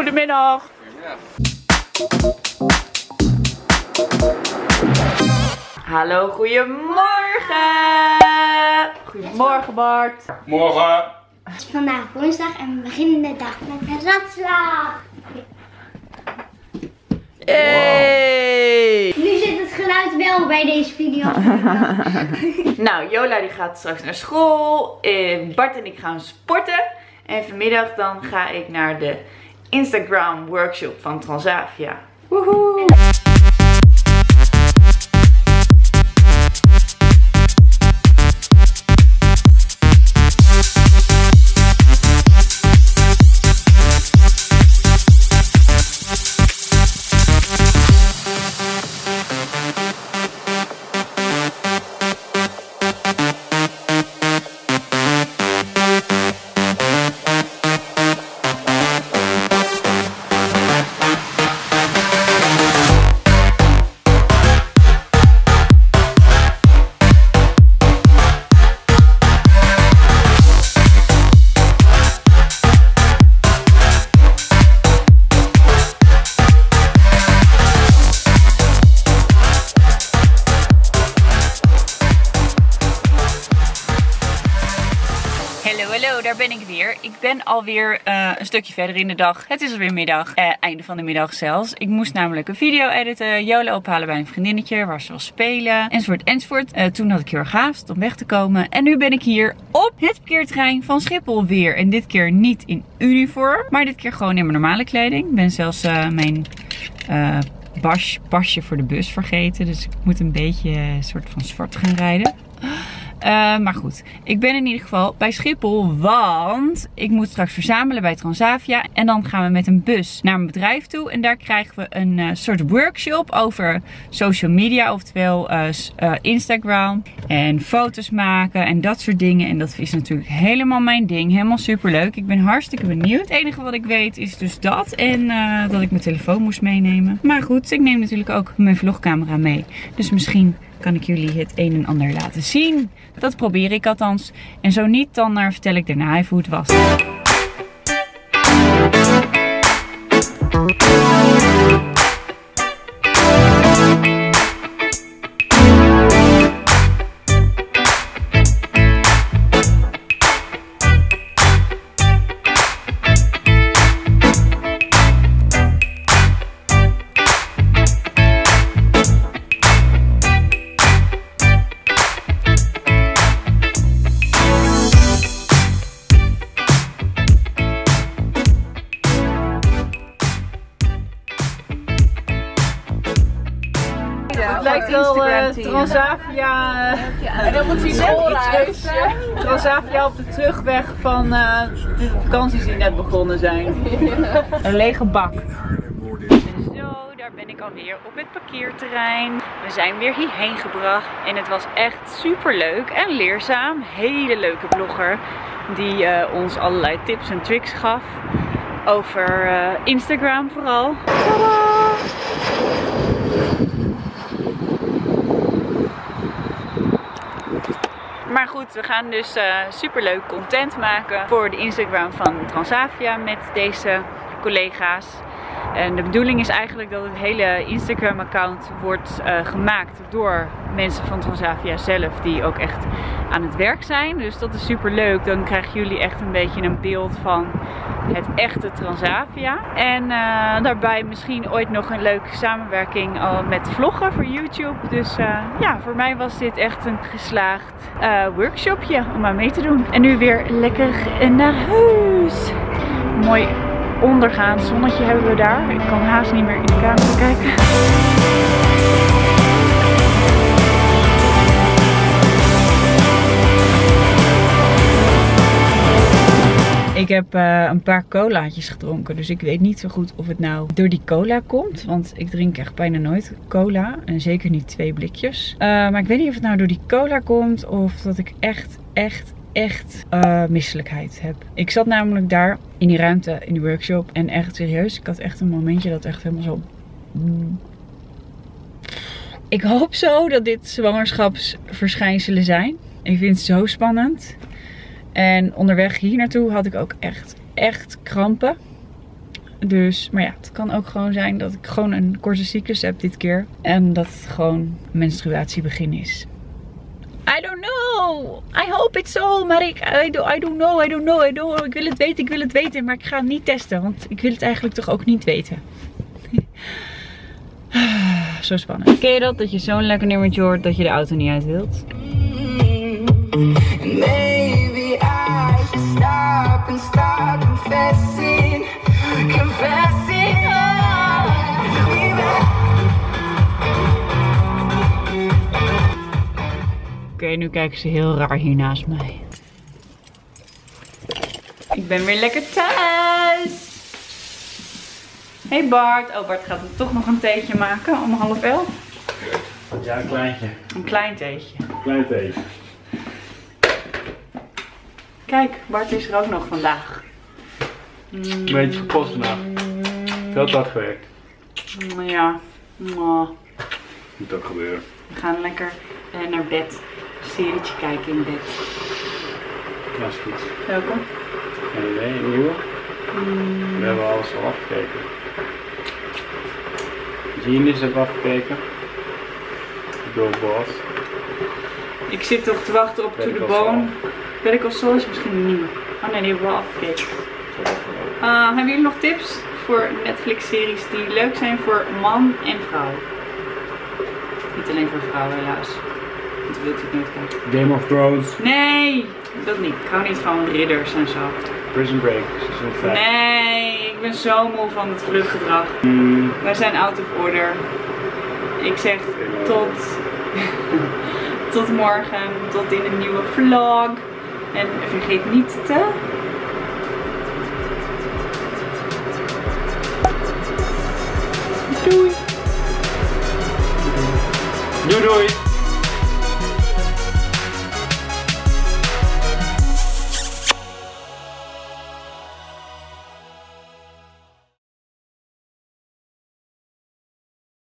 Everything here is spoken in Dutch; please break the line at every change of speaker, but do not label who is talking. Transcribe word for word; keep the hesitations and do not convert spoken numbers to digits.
Goedemiddag. Goedemiddag. Hallo, goedemorgen. Goedemorgen Bart.
Morgen.
Het is vandaag woensdag en we beginnen de dag met een ratslag.
Hey.
Nu zit het geluid wel bij deze video.
Nou, Jola die gaat straks naar school. Bart en ik gaan sporten. En vanmiddag dan ga ik naar de Instagram workshop van Transavia. Woehoe! Hallo, daar ben ik weer. Ik ben alweer uh, een stukje verder in de dag. Het is alweer middag. Uh, einde van de middag zelfs. Ik moest namelijk een video editen. Jola ophalen bij een vriendinnetje waar ze wil spelen. Enzovoort, enzovoort. Uh, toen had ik heel erg haast om weg te komen. En nu ben ik hier op het parkeerterrein van Schiphol weer. En dit keer niet in uniform. Maar dit keer gewoon in mijn normale kleding. Ik ben zelfs uh, mijn... Uh, Bas, pasje voor de bus vergeten. Dus ik moet een beetje een soort van zwart gaan rijden. Uh, maar goed, ik ben in ieder geval bij Schiphol, want ik moet straks verzamelen bij Transavia. En dan gaan we met een bus naar mijn bedrijf toe. En daar krijgen we een uh, soort workshop over social media, oftewel uh, uh, Instagram. En foto's maken en dat soort dingen. En dat is natuurlijk helemaal mijn ding. Helemaal super leuk. Ik ben hartstikke benieuwd. Het enige wat ik weet is dus dat. En uh, dat ik mijn telefoon moest meenemen. Maar goed, ik neem natuurlijk ook mijn vlogcamera mee. Dus misschien kan ik jullie het een en ander laten zien. Dat probeer ik althans. En zo niet, dan uh, vertel ik daarna even hoe het was. Het lijkt wel uh, Transavia, uh, en dan moet hij net iets Transavia op de terugweg van uh, de vakanties die net begonnen zijn. Een lege bak. Zo, daar ben ik alweer op het parkeerterrein. We zijn weer hierheen gebracht en het was echt super leuk en leerzaam. Hele leuke blogger die uh, ons allerlei tips en tricks gaf over uh, Instagram vooral. Tadaa! Maar goed, we gaan dus uh, super leuk content maken voor de Instagram van Transavia met deze collega's. En de bedoeling is eigenlijk dat het hele Instagram account wordt uh, gemaakt door mensen van Transavia zelf die ook echt aan het werk zijn. Dus dat is super leuk. Dan krijgen jullie echt een beetje een beeld van het echte Transavia. En uh, daarbij misschien ooit nog een leuke samenwerking uh, met vloggen voor YouTube. Dus uh, ja, voor mij was dit echt een geslaagd uh, workshopje om aan mee te doen. En nu weer lekker naar huis. Mooi ondergaand zonnetje hebben we daar. Ik kan haast niet meer in de camera kijken. Ik heb uh, een paar colaatjes gedronken, dus ik weet niet zo goed of het nou door die cola komt. Want ik drink echt bijna nooit cola en zeker niet twee blikjes. Uh, maar ik weet niet of het nou door die cola komt of dat ik echt, echt, echt uh, misselijkheid heb. Ik zat namelijk daar in die ruimte, in die workshop en echt serieus, ik had echt een momentje dat echt helemaal zo... Ik hoop zo dat dit zwangerschapsverschijnselen zijn. Ik vind het zo spannend. En onderweg hier naartoe had ik ook echt, echt krampen. Dus, maar ja, het kan ook gewoon zijn dat ik gewoon een korte cyclus heb dit keer. En dat het gewoon menstruatiebegin is. I don't know. I hope it's so. Maar ik, I, do, I don't know, I don't know, I don't know. Ik wil het weten, ik wil het weten. Maar ik ga het niet testen. Want ik wil het eigenlijk toch ook niet weten. Zo spannend. Ken je dat? Dat je zo'n lekker nummertje hoort dat je de auto niet uit wilt? Maybe I should stop and start confessing. Confessing. Oké, okay, nu kijken ze heel raar hier naast mij. Ik ben weer lekker thuis. Hey Bart. Oh, Bart gaat toch nog een theetje maken om half elf.
Ja, een kleintje.
Een klein theetje.
Een klein theetje.
Kijk, Bart is er ook nog vandaag.
Een beetje gepost vandaag. Veel te hard gewerkt.
Ja. Oh.
Moet ook gebeuren.
We gaan lekker uh, naar bed. Een serietje kijken in bed.
Ja, is goed.
Welkom.
Geen idee, een nieuwe?
Mm.
We hebben alles al afgekeken. Genius hebben we afgekeken. Door Boss.
Ik zit toch te wachten op To The Bone. Better Call Saul is misschien een nieuwe. Oh nee, die hebben we al afgekeken. Uh, hebben jullie nog tips voor Netflix-series die leuk zijn voor man en vrouw? Niet alleen voor vrouwen helaas. Want dat wil ik nooit kijken.
Game of Thrones.
Nee, dat niet. Ik hou niet van ridders en zo.
Prison Break, seizoen vijf.
Nee, ik ben zo moe van het vluchtgedrag.
Mm.
Wij zijn out of order. Ik zeg tot, tot morgen, tot in een nieuwe vlog. En vergeet niet te... Doei!
Doei doei!